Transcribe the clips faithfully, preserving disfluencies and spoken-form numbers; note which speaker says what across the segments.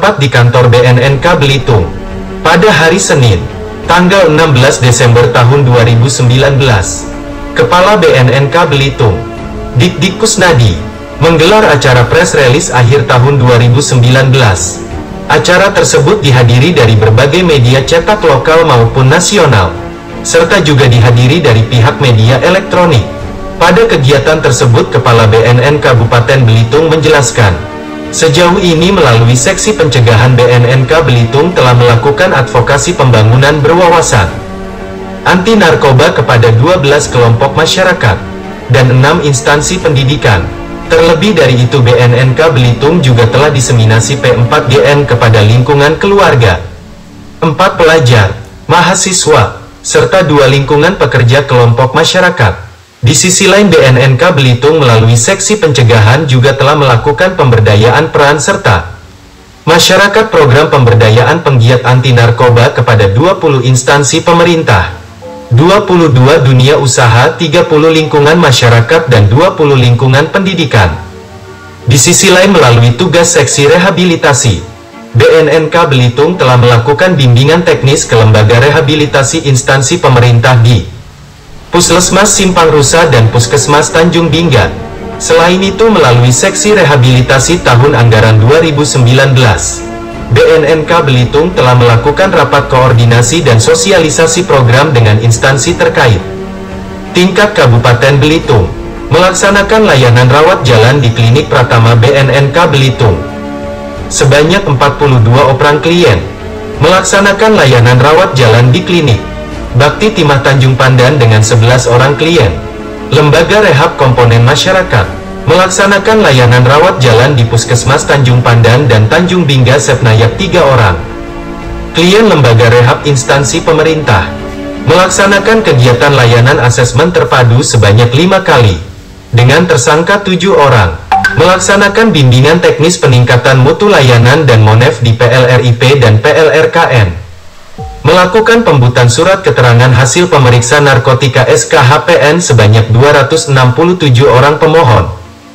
Speaker 1: tepat di kantor B N N K Belitung. Pada hari Senin, tanggal enam belas Desember tahun dua ribu sembilan belas, Kepala B N N K Belitung, Dik-Dik Kusnadi, menggelar acara press release akhir tahun dua ribu sembilan belas. Acara tersebut dihadiri dari berbagai media cetak lokal maupun nasional, serta juga dihadiri dari pihak media elektronik. Pada kegiatan tersebut, Kepala B N N Kabupaten Belitung menjelaskan, sejauh ini melalui Seksi Pencegahan B N N K Belitung telah melakukan advokasi pembangunan berwawasan anti narkoba kepada dua belas kelompok masyarakat dan enam instansi pendidikan. Terlebih dari itu, B N N K Belitung juga telah diseminasi P empat G N kepada lingkungan keluarga, empat pelajar, mahasiswa, serta dua lingkungan pekerja kelompok masyarakat. Di sisi lain, B N N K Belitung melalui Seksi Pencegahan juga telah melakukan pemberdayaan peran serta masyarakat program pemberdayaan penggiat anti narkoba kepada dua puluh instansi pemerintah, dua puluh dua dunia usaha, tiga puluh lingkungan masyarakat, dan dua puluh lingkungan pendidikan. Di sisi lain, melalui tugas seksi rehabilitasi, B N N K Belitung telah melakukan bimbingan teknis ke lembaga rehabilitasi instansi pemerintah di Puskesmas Simpang Rusa dan Puskesmas Tanjung Bingga. Selain itu, melalui seksi rehabilitasi tahun anggaran dua ribu sembilan belas, B N N K Belitung telah melakukan rapat koordinasi dan sosialisasi program dengan instansi terkait. Tingkat Kabupaten Belitung melaksanakan layanan rawat jalan di Klinik Pratama B N N K Belitung. Sebanyak empat puluh dua orang klien melaksanakan layanan rawat jalan di Klinik Bakti Timah Tanjung Pandan dengan sebelas orang klien. Lembaga Rehab Komponen Masyarakat melaksanakan layanan rawat jalan di Puskesmas Tanjung Pandan dan Tanjung Bingga Sepnayak tiga orang. Klien lembaga rehab instansi pemerintah melaksanakan kegiatan layanan asesmen terpadu sebanyak lima kali, dengan tersangka tujuh orang, melaksanakan bimbingan teknis peningkatan mutu layanan dan monef di P L R I P dan P L R K N, melakukan pembuatan surat keterangan hasil pemeriksa narkotika S K H P N sebanyak dua ratus enam puluh tujuh orang pemohon.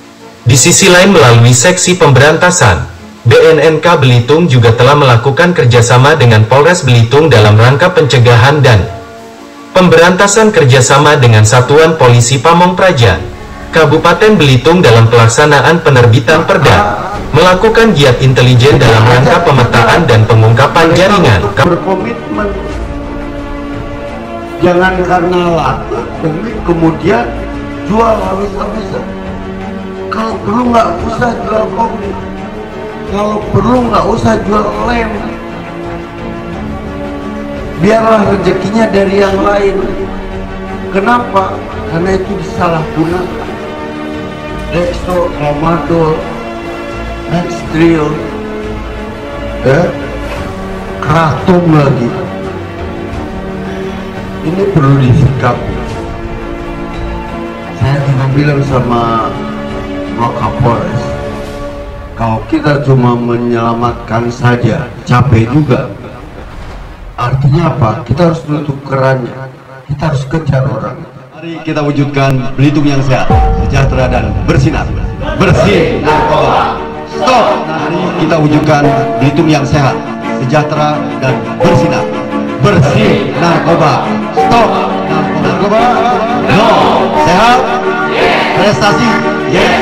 Speaker 1: Di sisi lain, melalui Seksi Pemberantasan, B N N K Belitung juga telah melakukan kerjasama dengan Polres Belitung dalam rangka pencegahan dan pemberantasan kerjasama dengan Satuan Polisi Pamong Praja Kabupaten Belitung dalam pelaksanaan penerbitan perda, melakukan giat intelijen dalam rangka pemetaan dan pengungkapan jaringan.
Speaker 2: Berkomitmen, jangan karena laku demi kemudian jual habis-habisan. Kalau perlu nggak usah jual kopi, kalau perlu nggak usah jual lem, biarlah rezekinya dari yang lain. Kenapa? Karena itu disalahgunakan. Dextro, tramadol, Nextril, eh, kratom lagi. Ini perlu disikapi. Saya juga bilang sama Kapolres, kalau kita cuma menyelamatkan saja, capek juga. Artinya apa? Kita harus menutup kerannya. Kita harus kejar orang.
Speaker 3: Mari kita wujudkan Belitung yang sehat, sejahtera, dan bersinar. Bersih narkoba. Stop! Mari kita wujudkan Belitung yang sehat, sejahtera, dan bersinar. Bersih narkoba. Stop! Narkoba. No! Sehat? Prestasi? Yes!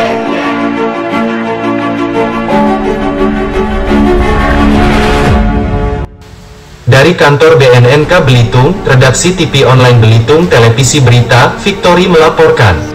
Speaker 1: Dari kantor B N N K Belitung, redaksi T V Online Belitung Televisi Berita, Victory melaporkan.